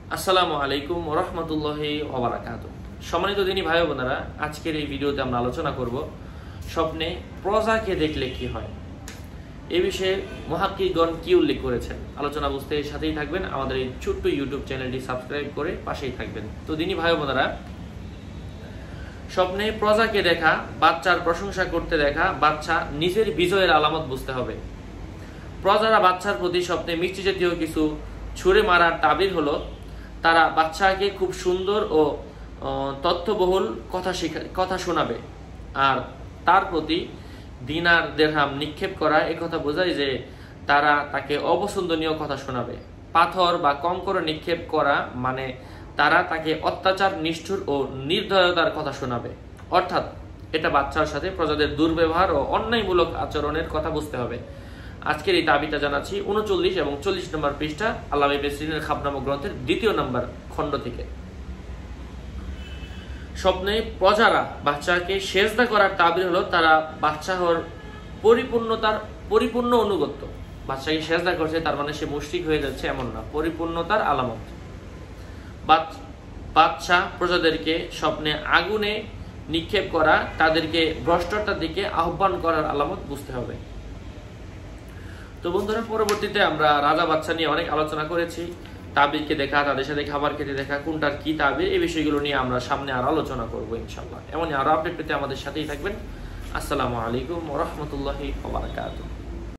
আসসালামু আলাইকুম ওয়া রাহমাতুল্লাহি ওয়া বারাকাতুহু। সম্মানিত দিনী ভাই বোনেরা, আজকের এই ভিডিওতে আমরা আলোচনা করব স্বপ্নে প্রজাকে দেখলে কি হয়। এই বিষয়ে মুহাক্কিকগণ কি উল্লেখ করেছেন, আলোচনা বুঝতে সাথেই থাকবেন। আমাদের এই ছোট্ট ইউটিউব চ্যানেলটি সাবস্ক্রাইব করে পাশেই থাকবেন। তো দিনী ভাই বোনেরা, স্বপ্নে প্রজাকে দেখা, বাচ্চার প্রশংসা করতে দেখা, বাচ্চা নিজের বিজয়ের আলামত বুঝতে হবে। প্রজারা বাচ্চার প্রতি স্বপ্নে মিষ্টি জাতীয় কিছু ছুঁড়ে মারার তাবির হলো তারা বাচ্চাকে খুব সুন্দর ও তথ্যবহুল কথা শোনাবে, আর তার প্রতি দিনার দিরহাম নিক্ষেপ করা একথা বোঝায় যে তারা তাকে অপছন্দনীয় কথা শোনাবে। পাথর বা কংকর নিক্ষেপ করা মানে তারা তাকে অত্যাচার, নিষ্ঠুর ও নির্দয়তার কথা শোনাবে। অর্থাৎ এটা বাচ্চার সাথে প্রজাদের দুর্ব্যবহার ও অন্যায়মূলক আচরণের কথা বুঝতে হবে। আজকের এই তাবিটা জানাচ্ছি 39 এবং 40 নম্বর পৃষ্ঠা আল্লামা ইবনে সিরিনের খাব নামক গ্রন্থের 2 নম্বর খণ্ড থেকে। স্বপ্নে প্রজারা বাচ্চাকে সেজদা করার তাবির হলো তারা বাচ্চা হওয়ার পরিপূর্ণ অনুগত্য। বাচ্চাকে সেজদা করছে তার মানে সে মুশরিক হয়ে যাচ্ছে এমন না, পরিপূর্ণতার আলামত। বাচ্চা প্রজাদেরকে স্বপ্নে আগুনে নিক্ষেপ করা তাদেরকে ভ্রষ্টতার দিকে আহ্বান করার আলামত বুঝতে হবে। তো বন্ধুরা, পরবর্তীতে আমরা রাজা বাচ্চা নিয়ে অনেক আলোচনা করেছি। তাবিরকে দেখা, তাদের সাথে খাবার খেতে দেখা, কোনটার কি তাবির, এই বিষয়গুলো নিয়ে আমরা সামনে আরো আলোচনা করবো ইনশাআল্লাহ। এমনই আরো আপডেট পেতে আমাদের সাথেই থাকবেন। আসসালামু আলাইকুম ওয়া রাহমাতুল্লাহি ওয়া বারাকাতুহু।